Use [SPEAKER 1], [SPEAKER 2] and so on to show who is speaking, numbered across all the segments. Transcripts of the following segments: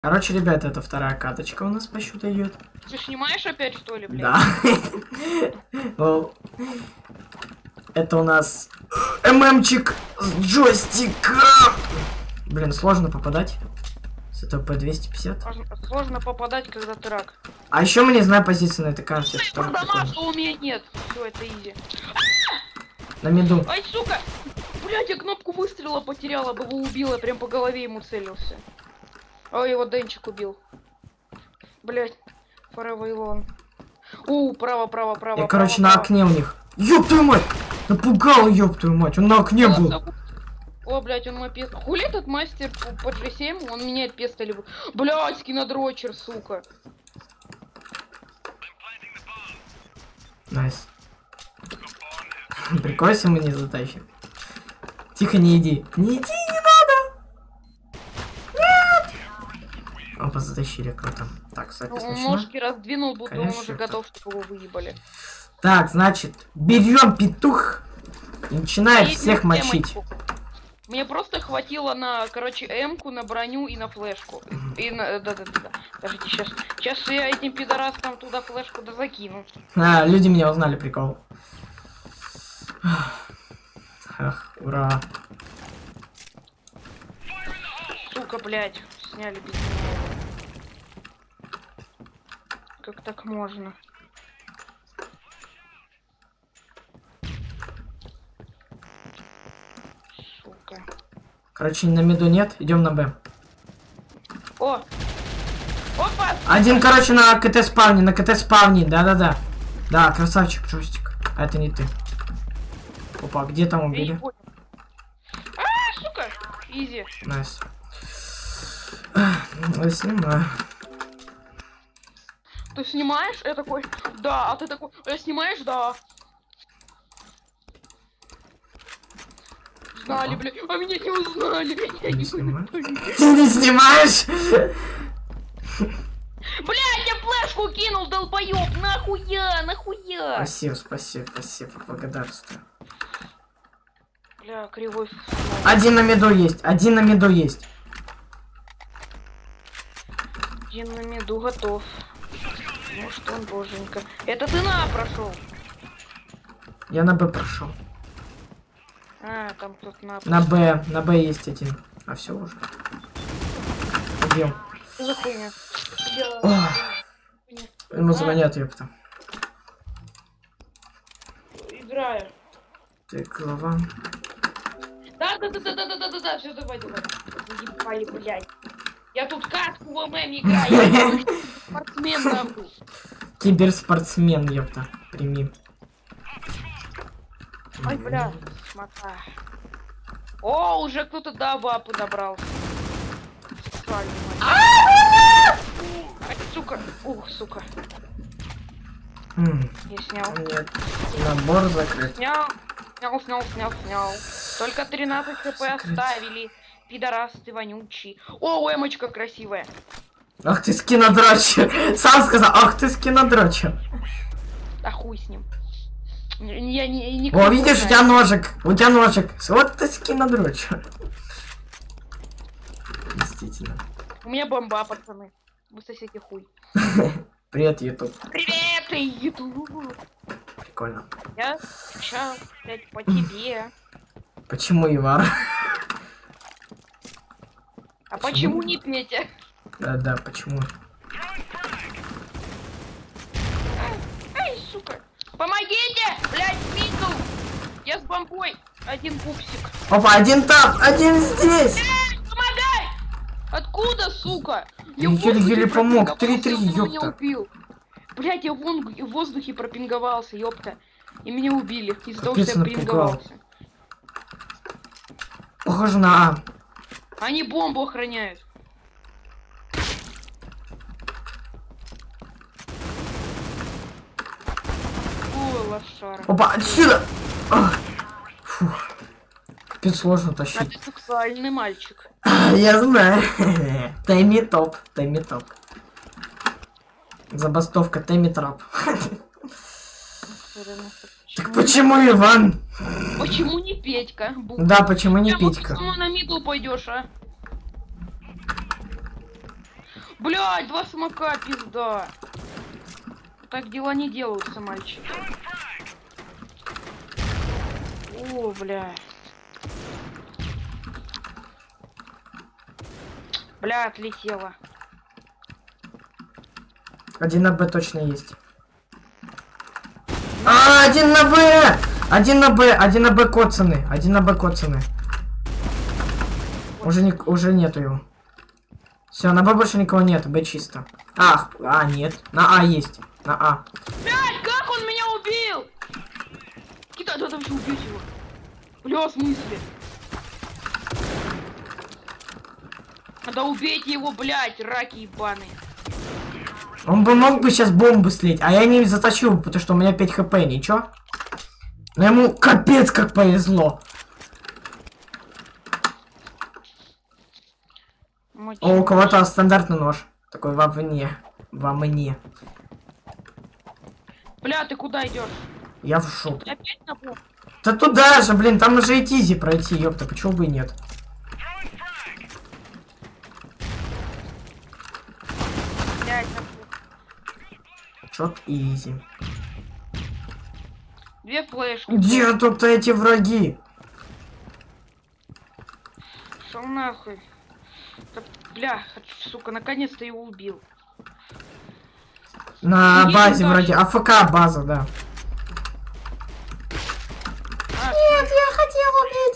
[SPEAKER 1] Короче, ребята, это вторая каточка у нас по счету идет.
[SPEAKER 2] Ты снимаешь опять, что ли, блядь?
[SPEAKER 1] Да. Это у нас ММчик с джойстика. Блин, сложно попадать. С этого по 250.
[SPEAKER 2] Сложно попадать, когда ты рак.
[SPEAKER 1] А еще мы не знаем позиции на этой карте.
[SPEAKER 2] Что у меня нет. Все, это изи.
[SPEAKER 1] На миду.
[SPEAKER 2] Ай, сука! Блять, я кнопку выстрела потеряла, бы его убила, прям по голове ему целился. Ой, его Денчик убил. Блять, Forever Alone. Право.
[SPEAKER 1] Я, короче, на окне у них. Ёб твою мать! Напугал, ёб твою мать, он на окне был.
[SPEAKER 2] О, блять, он мой пест. Хули этот мастер по G7? Он меняет песто либо. Блять, скинодрочер, сука.
[SPEAKER 1] Найс. Прикольно, мы не затащим. Тихо, не иди. Не иди, не надо! Нет! Опа, затащили, круто. Так, запись начнем.
[SPEAKER 2] Ножки раздвинул, будто он уже готов, чтобы его выебали.
[SPEAKER 1] Так, значит, берем петух и начинаем всех мочить.
[SPEAKER 2] Мне просто хватило на, короче, М-ку, на броню и на флешку. И на... Да. Подождите, сейчас я этим пидорастам туда флешку закину.
[SPEAKER 1] А, люди меня узнали, прикол. Ах, ура.
[SPEAKER 2] Сука, блядь, сняли без меня. Как так можно? Сука.
[SPEAKER 1] Короче, на миду нет, идем на Б.
[SPEAKER 2] О! Опа!
[SPEAKER 1] Один, короче, на КТ спавне, да. Да, красавчик, джойстик. А это не ты. Опа, где там убили?
[SPEAKER 2] Сука! Изи.
[SPEAKER 1] Найс. Снимаю.
[SPEAKER 2] Ты снимаешь? Я такой, да, а ты такой, снимаешь? Да. Знали, блядь, а меня не узнали. Я не понимаю.
[SPEAKER 1] Ты не снимаешь?
[SPEAKER 2] Блядь, я флешку кинул, долбоёб, нахуя?
[SPEAKER 1] Спасибо, благодарствую.
[SPEAKER 2] Бля, кривой.
[SPEAKER 1] Один на миду есть.
[SPEAKER 2] Один на миду готов. Ну что он, боженька. Это ты прошел.
[SPEAKER 1] Я на Б прошел.
[SPEAKER 2] А, там кто-то
[SPEAKER 1] На Б есть один. А все уже. Убил.
[SPEAKER 2] Что за хуйня?
[SPEAKER 1] Ему звонят, ёпта.
[SPEAKER 2] Играю.
[SPEAKER 1] Ты голова.
[SPEAKER 2] Да, все, давай. Заебали, блядь. Я тут катку в ММ играю, я спортсмен, нахуй.
[SPEAKER 1] Киберспортсмен, ёпта. Прими.
[SPEAKER 2] Ай, бля, смота. О, уже кто-то до бабы добрался. Сексуальный мать. Ай, сука. Ух, сука. Я снял.
[SPEAKER 1] Нет. Набор закрыт.
[SPEAKER 2] Снял. Только 13 хп оставили. Пидорас ты вонючий. О, эмочка красивая.
[SPEAKER 1] Ах ты скинодрочер. Сам сказал, ах ты скинодрочер.
[SPEAKER 2] Да хуй с ним. Я не.
[SPEAKER 1] О, видишь, у тебя ножик. Вот ты скинодрочер. Действительно.
[SPEAKER 2] У меня бомба, пацаны. Вы сосите хуй.
[SPEAKER 1] Привет, YouTube.
[SPEAKER 2] Привет, YouTube.
[SPEAKER 1] Прикольно.
[SPEAKER 2] Я скучал, блядь, по тебе.
[SPEAKER 1] Почему Ивар?
[SPEAKER 2] А почему не Петя?
[SPEAKER 1] Да, почему?
[SPEAKER 2] Ай, сука. Помогите! Блядь, мидл! Я с бомбой. Один пупсик.
[SPEAKER 1] Опа, один там, один здесь!
[SPEAKER 2] Помогай! Откуда, сука?
[SPEAKER 1] Я еле помог. 3-3, ёпта.
[SPEAKER 2] Блядь, я вон в воздухе пропинговался, ёпта. И меня убили из-за того,
[SPEAKER 1] Капец,
[SPEAKER 2] что я
[SPEAKER 1] напугал.
[SPEAKER 2] пинговался.
[SPEAKER 1] Похоже на А.
[SPEAKER 2] Они бомбу охраняют. Ой, лошара.
[SPEAKER 1] Опа, отсюда! Фух. Капец, сложно
[SPEAKER 2] А
[SPEAKER 1] тащить.
[SPEAKER 2] ты сексуальный мальчик.
[SPEAKER 1] Я знаю. Тайми топ. Забастовка Тайми Троп. Так почему Иван?
[SPEAKER 2] Почему не Петька?
[SPEAKER 1] Да, почему не Петька?
[SPEAKER 2] Почему на мидл пойдешь, а? Блядь, 2 смока, пизда. Так дела не делаются, мальчик. О, бля. Бля, отлетела.
[SPEAKER 1] 1 на Б точно есть. А, 1 на Б! 1 на Б, 1 на Б коцаны. 1 на Б коцаны. Уже нету его. Все, на Б больше никого нет, Б чисто. Нет. На А есть. На А.
[SPEAKER 2] Блядь, как он меня убил? Китай, надо вообще убить его. Бля, в смысле? Надо убить его, блядь, раки ебаные.
[SPEAKER 1] Он бы мог бы сейчас бомбы слить, а я не затащил, потому что у меня 5 хп, ничего. Но ему капец как повезло. О, у кого-то стандартный нож. Такой вовне. Во мне.
[SPEAKER 2] Бля, ты куда идешь?
[SPEAKER 1] Я в шоке.
[SPEAKER 2] Опять на бок?
[SPEAKER 1] Да туда же, блин, там уже и тизи пройти, ёпта, почему бы и нет?
[SPEAKER 2] Блядь, на бок.
[SPEAKER 1] Чёт изи.
[SPEAKER 2] 2 флешки.
[SPEAKER 1] Где тут эти враги?
[SPEAKER 2] Шел нахуй. Да, бля, сука, наконец-то его убил.
[SPEAKER 1] На
[SPEAKER 2] Иди
[SPEAKER 1] базе
[SPEAKER 2] туда.
[SPEAKER 1] вроде. АФК база, да. Нет, я хотел убить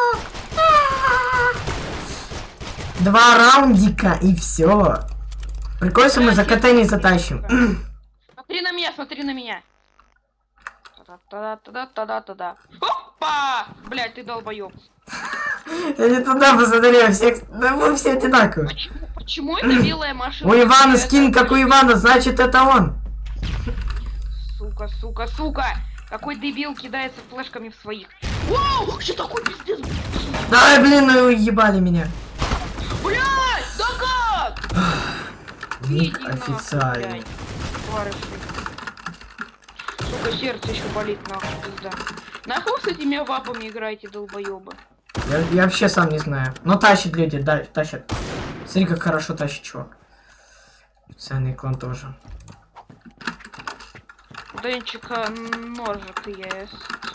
[SPEAKER 1] его! 2 раундика и все. Прикольно, если мы за КТ не затащим.
[SPEAKER 2] Смотри на меня, смотри на меня. Та-да-та-да-та-да-та-да. Опа! Блядь, ты долбоёб.
[SPEAKER 1] Я не туда посмотрел, всех. Да вы все одинаковые.
[SPEAKER 2] Почему это белая машина?
[SPEAKER 1] У Ивана скин, как у Ивана, значит это он.
[SPEAKER 2] Сука, сука, сука! Какой дебил кидается флешками в своих. Вау! Что такой пиздец?
[SPEAKER 1] Ай, блин, ну ебали меня.
[SPEAKER 2] Блядь! Да как?
[SPEAKER 1] Ник
[SPEAKER 2] Иди нахуй,
[SPEAKER 1] официальный.
[SPEAKER 2] блядь. Барыши. Сука, сердце еще болит, нахуй, пизда. Нахуй с этими вапами играете, долбоёбы?
[SPEAKER 1] Я вообще сам не знаю. Но тащат люди, да, тащат. Смотри, как хорошо тащит чувак. Официальный клан тоже.
[SPEAKER 2] Денчика ножик есть.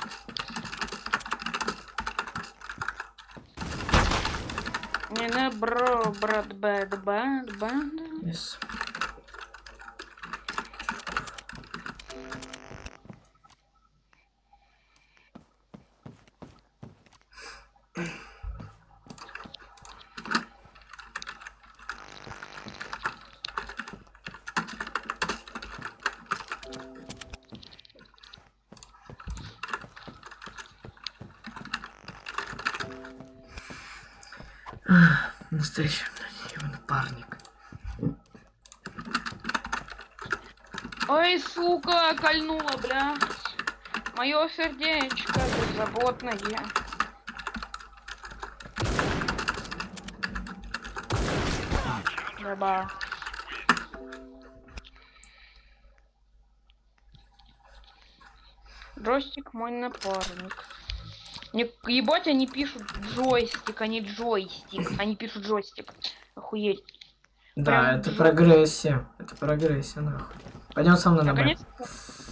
[SPEAKER 2] Не на бро, брат, бэд.
[SPEAKER 1] Yes. Настоящий напарник.
[SPEAKER 2] Ой, сука, кольнула, бля. Мое сердечко беззаботное. Баба. Джойстик мой напарник. Не, ебать, они пишут джойстик, а не джойстик. Они пишут джойстик. Охуеть.
[SPEAKER 1] Да,
[SPEAKER 2] Прям
[SPEAKER 1] это
[SPEAKER 2] жопа.
[SPEAKER 1] прогрессия. Это прогрессия, нахуй. Пойдем со мной на Б.
[SPEAKER 2] Наконец-то.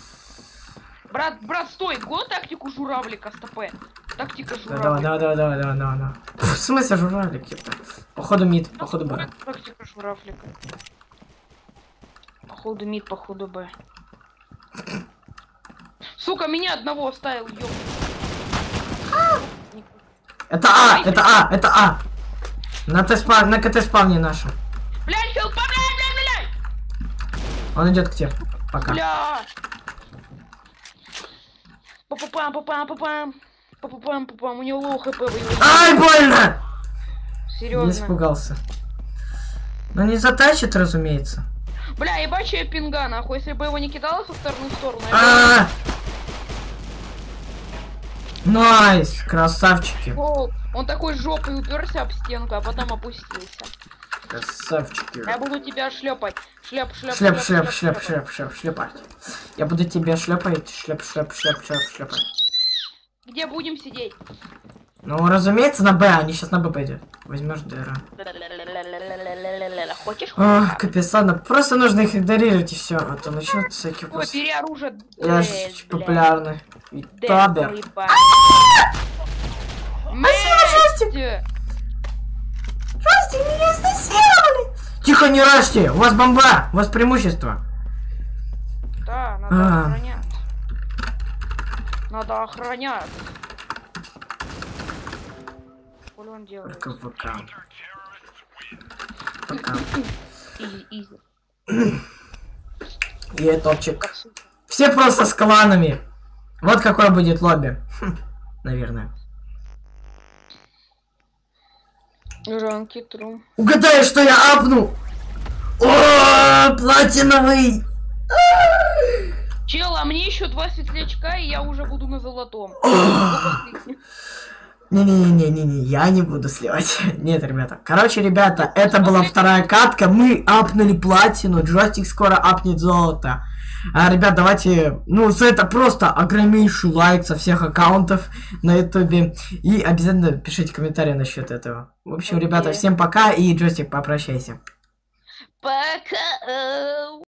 [SPEAKER 2] Брат, стой! Го тактику журавлика, стопэ. Тактика
[SPEAKER 1] Да,
[SPEAKER 2] журавлика.
[SPEAKER 1] да. В смысле журавлик, ёпта? Походу мид, походу Б.
[SPEAKER 2] Тактика журавлика. Походу мид, походу Б. Сука, меня одного оставил, ёб.
[SPEAKER 1] Это А, это А, это А. На КТ спавне наша.
[SPEAKER 2] Блядь, хелпа, блядь!
[SPEAKER 1] Он идет к тебе. Пока.
[SPEAKER 2] Бля! Папапам. У него лоу хп, вы его...
[SPEAKER 1] Ай, больно! Не
[SPEAKER 2] Серьезно.
[SPEAKER 1] испугался. Но не затащит, разумеется.
[SPEAKER 2] Бля, ебачая пинга, нахуй, если бы его не кидало со стороны в сторону.
[SPEAKER 1] А! Найс, красавчики.
[SPEAKER 2] Он такой жопой уперся об стенку, а потом опустился.
[SPEAKER 1] Красавчики.
[SPEAKER 2] Я буду тебя шлепать. Шлепать.
[SPEAKER 1] Шлепать. Я буду тебя шлепать. Шлепать.
[SPEAKER 2] Где будем сидеть?
[SPEAKER 1] Ну, разумеется, на Б. Они сейчас на Б пойдут. Возьмешь ДР.
[SPEAKER 2] Хочешь?
[SPEAKER 1] Ох, капец, ладно. Просто нужно их игнорировать и все. А то начнут всякие
[SPEAKER 2] Ой,
[SPEAKER 1] вопросы.
[SPEAKER 2] бери оружие.
[SPEAKER 1] Я же популярный. Табер. Жестик! Жестик, меня изнасиловали! Тихо, не рашьте! У вас бомба! У вас преимущество!
[SPEAKER 2] Да, надо охранять. Надо охранять. Что он делает?
[SPEAKER 1] РКВК. Пока.
[SPEAKER 2] Изи.
[SPEAKER 1] И топчик. Все просто с кланами. Вот какое будет лобби. Наверное.
[SPEAKER 2] Ранки тру.
[SPEAKER 1] Угадай, что я апну! О, платиновый!
[SPEAKER 2] Чел, а мне еще 2 светлячка, и я уже буду на золотом.
[SPEAKER 1] Не-не-не-не-не, я не буду сливать. Нет, ребята. Короче, ребята, это была вторая катка. Мы апнули платину. Джойстик скоро апнет золото. Ребят, давайте, ну, за это просто огромнейший лайк со всех аккаунтов на ютубе. И обязательно пишите комментарии насчет этого. В общем, ребята, всем пока. И Джойстик, попрощайся.
[SPEAKER 2] Пока.